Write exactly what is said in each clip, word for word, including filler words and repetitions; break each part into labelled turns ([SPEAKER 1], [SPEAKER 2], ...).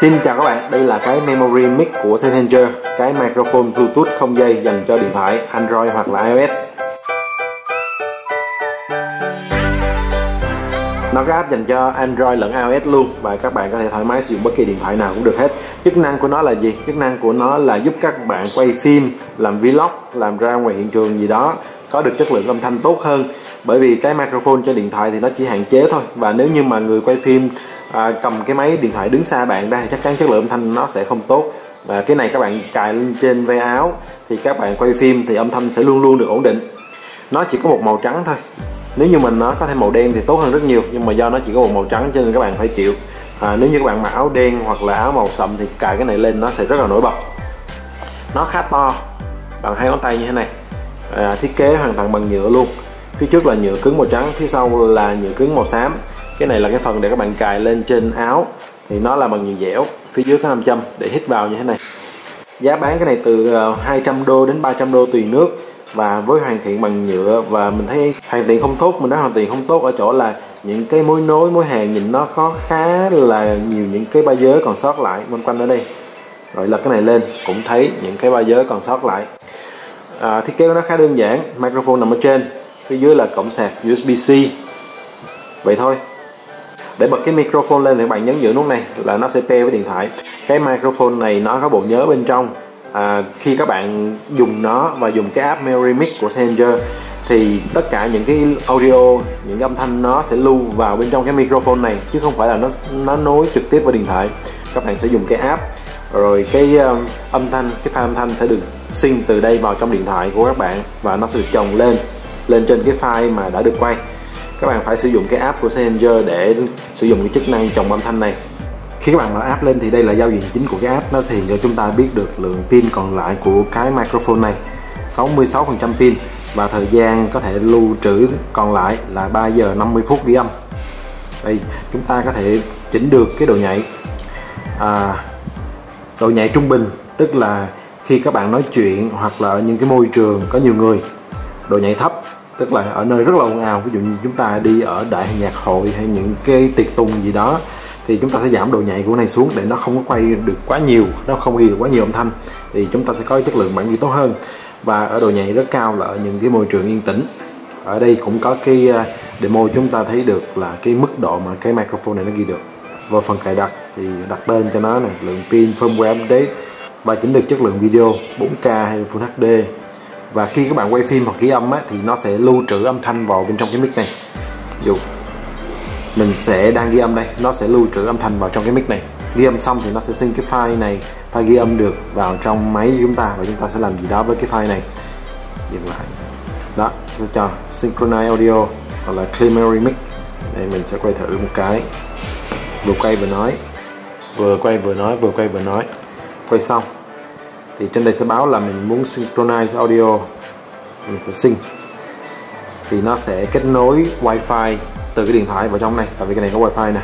[SPEAKER 1] Xin chào các bạn, đây là cái Memory Mic của Sennheiser, cái microphone Bluetooth không dây dành cho điện thoại Android hoặc là iOS. Nó có app dành cho Android lẫn iOS luôn, và các bạn có thể thoải mái sử dụng bất kỳ điện thoại nào cũng được hết. Chức năng của nó là gì? Chức năng của nó là giúp các bạn quay phim, làm vlog, làm ra ngoài hiện trường gì đó có được chất lượng âm thanh tốt hơn. Bởi vì cái microphone trên điện thoại thì nó chỉ hạn chế thôi, và nếu như mà người quay phim à, cầm cái máy điện thoại đứng xa bạn ra thì chắc chắn chất lượng âm thanh nó sẽ không tốt. Và cái này các bạn cài lên trên ve áo thì các bạn quay phim thì âm thanh sẽ luôn luôn được ổn định. Nó chỉ có một màu trắng thôi. Nếu như mình nó có thêm màu đen thì tốt hơn rất nhiều, nhưng mà do nó chỉ có một màu trắng cho nên các bạn phải chịu. À, nếu như các bạn mặc áo đen hoặc là áo màu sậm thì cài cái này lên nó sẽ rất là nổi bật. Nó khá to, bằng hai ngón tay như thế này. À, thiết kế hoàn toàn bằng nhựa luôn. Phía trước là nhựa cứng màu trắng, phía sau là nhựa cứng màu xám. Cái này là cái phần để các bạn cài lên trên áo, thì nó là bằng nhựa dẻo. Phía dưới có nam châm để hít vào như thế này. Giá bán cái này từ hai trăm đô đến ba trăm đô tùy nước, và với hoàn thiện bằng nhựa. Và mình thấy hoàn thiện không tốt, mình nói hoàn thiện không tốt ở chỗ là những cái mối nối, mối hàng nhìn nó có khá là nhiều những cái ba giới còn sót lại quanh quanh ở đây. Rồi lật cái này lên cũng thấy những cái ba giới còn sót lại. À, thiết kế của nó khá đơn giản, microphone nằm ở trên, phía dưới là cổng sạc u ét bê-C. Vậy thôi. Để bật cái microphone lên thì các bạn nhấn giữ nút này là nó sẽ pair với điện thoại. Cái microphone này nó có bộ nhớ bên trong. À, khi các bạn dùng nó và dùng cái app Memory Mic của Sennheiser thì tất cả những cái audio, những âm thanh nó sẽ lưu vào bên trong cái microphone này, chứ không phải là nó nó nối trực tiếp vào điện thoại. Các bạn sẽ dùng cái app, rồi cái um, âm thanh, cái file âm thanh sẽ được sync từ đây vào trong điện thoại của các bạn, và nó sẽ được chồng lên lên trên cái file mà đã được quay. Các bạn phải sử dụng cái app của Sennheiser để sử dụng cái chức năng chồng âm thanh này. Khi các bạn mở app lên thì đây là giao diện chính của cái app. Nó sẽ hiện cho chúng ta biết được lượng pin còn lại của cái microphone này, sáu mươi sáu phần trăm pin, và thời gian có thể lưu trữ còn lại là ba giờ năm mươi phút ghi âm. Đây, chúng ta có thể chỉnh được cái độ nhạy. À, độ nhạy trung bình, tức là khi các bạn nói chuyện hoặc là ở những cái môi trường có nhiều người. Độ nhạy thấp, tức là ở nơi rất là ồn ào, ví dụ như chúng ta đi ở đại nhạc hội hay những cái tiệc tùng gì đó, thì chúng ta sẽ giảm độ nhạy của này xuống để nó không có quay được quá nhiều, nó không ghi được quá nhiều âm thanh, thì chúng ta sẽ có chất lượng bản ghi tốt hơn. Và ở độ nhạy rất cao là ở những cái môi trường yên tĩnh. Ở đây cũng có cái demo chúng ta thấy được là cái mức độ mà cái microphone này nó ghi được. Vào phần cài đặt thì đặt tên cho nó này, lượng pin, firmware update, và chỉnh được chất lượng video bốn K hay Full hát đê. Và khi các bạn quay phim hoặc ghi âm á, thì nó sẽ lưu trữ âm thanh vào bên trong cái mic này. Dù mình sẽ đang ghi âm đây, nó sẽ lưu trữ âm thanh vào trong cái mic này. Ghi âm xong thì nó sẽ sync cái file này, file ghi âm được vào trong máy của chúng ta, và chúng ta sẽ làm gì đó với cái file này. Dừng lại. Đó, sẽ cho Synchronize Audio hoặc là Clear Memory Mic. Đây mình sẽ quay thử một cái. Vừa quay vừa nói, vừa quay vừa nói, vừa quay vừa nói. Quay xong thì trên đây sẽ báo là mình muốn Synchronize Audio, mình sẽ sync, thì nó sẽ kết nối wifi từ cái điện thoại vào trong này, tại vì cái này có wifi nè.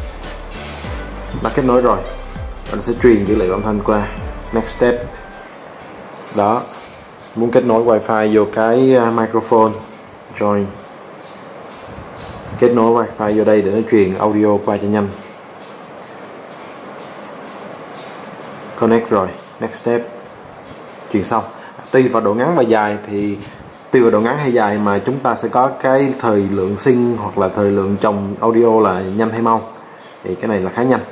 [SPEAKER 1] Nó kết nối rồi, và nó sẽ truyền dữ liệu âm thanh qua. Next step. Đó, muốn kết nối wifi vô cái microphone, join, kết nối wifi vô đây để nó truyền audio qua cho nhanh. Connect rồi. Next step, truyền xong. Tùy vào độ ngắn và dài thì tùy vào độ ngắn hay dài mà chúng ta sẽ có cái thời lượng sync hoặc là thời lượng chồng audio là nhanh hay mau. Thì cái này là khá nhanh.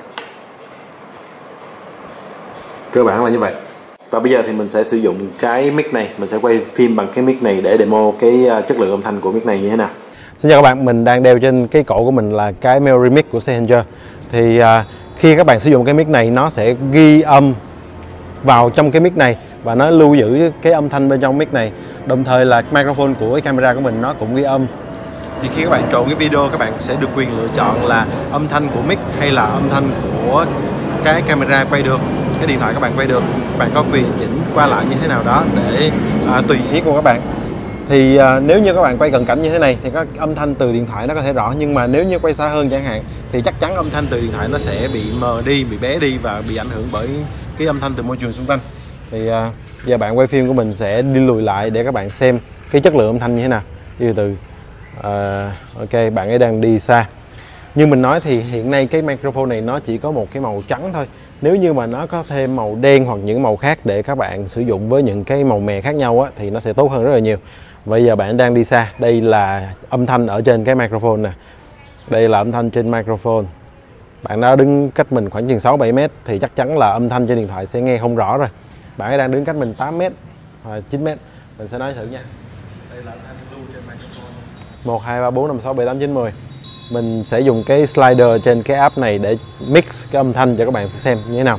[SPEAKER 1] Cơ bản là như vậy. Và bây giờ thì mình sẽ sử dụng cái mic này, mình sẽ quay phim bằng cái mic này để demo cái chất lượng âm thanh của mic này như thế nào.
[SPEAKER 2] Xin chào các bạn, mình đang đeo trên cái cổ của mình là cái Memory Mic của Sennheiser. Thì uh, khi các bạn sử dụng cái mic này, nó sẽ ghi âm vào trong cái mic này và nó lưu giữ cái âm thanh bên trong mic này. Đồng thời là microphone của cái camera của mình nó cũng ghi âm. Thì khi các bạn trộn cái video, các bạn sẽ được quyền lựa chọn là âm thanh của mic hay là âm thanh của cái camera quay được, cái điện thoại các bạn quay được. Các bạn có quyền chỉnh qua lại như thế nào đó để à, tùy ý của các bạn. Thì à, nếu như các bạn quay cận cảnh như thế này thì có âm thanh từ điện thoại nó có thể rõ, nhưng mà nếu như quay xa hơn chẳng hạn thì chắc chắn âm thanh từ điện thoại nó sẽ bị mờ đi, bị bé đi và bị ảnh hưởng bởi cái âm thanh từ môi trường xung quanh. Thì à, giờ bạn quay phim của mình sẽ đi lùi lại để các bạn xem cái chất lượng âm thanh như thế nào. Đi từ từ. À, ok, bạn ấy đang đi xa. Như mình nói thì hiện nay cái microphone này nó chỉ có một cái màu trắng thôi. Nếu như mà nó có thêm màu đen hoặc những màu khác để các bạn sử dụng với những cái màu mè khác nhau á, thì nó sẽ tốt hơn rất là nhiều. Bây giờ bạn đang đi xa, đây là âm thanh ở trên cái microphone nè. Đây là âm thanh trên microphone. Bạn đã đứng cách mình khoảng chừng sáu bảy mét thì chắc chắn là âm thanh trên điện thoại sẽ nghe không rõ rồi. Bạn ấy đang đứng cách mình tám mét hoặc chín mét. Mình sẽ nói thử nha. Đây là âm thanh lưu trên microphone. một, hai, ba, bốn, năm, sáu, bảy, tám, chín, mười. Mình sẽ dùng cái slider trên cái app này để mix cái âm thanh cho các bạn xem như thế nào.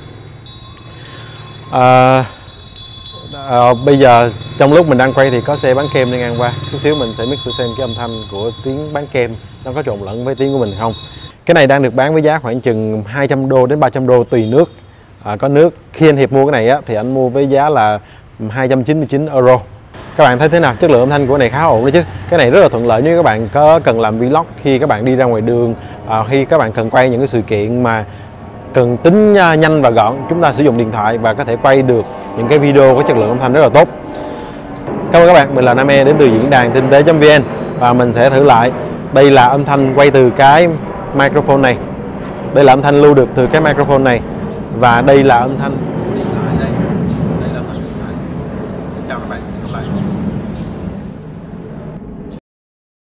[SPEAKER 2] À, à, bây giờ trong lúc mình đang quay thì có xe bán kem đi ngang qua. Chút xíu mình sẽ mix thử xem cái âm thanh của tiếng bán kem nó có trộn lẫn với tiếng của mình không. Cái này đang được bán với giá khoảng chừng hai trăm đô đến ba trăm đô tùy nước. À, có nước khi anh Hiệp mua cái này á, thì anh mua với giá là hai trăm chín mươi chín euro. Các bạn thấy thế nào? Chất lượng âm thanh của này khá ổn đấy chứ. Cái này rất là thuận lợi nếu các bạn có cần làm vlog, khi các bạn đi ra ngoài đường, à, khi các bạn cần quay những cái sự kiện mà cần tính nhanh và gọn, chúng ta sử dụng điện thoại và có thể quay được những cái video có chất lượng âm thanh rất là tốt. Cảm ơn các bạn, mình là Nam E đến từ diễn đàn kinh tế chấm vn và mình sẽ thử lại. Đây là âm thanh quay từ cái microphone này. Đây là âm thanh lưu được từ cái microphone này. Và đây là âm thanh của điện thoại đây.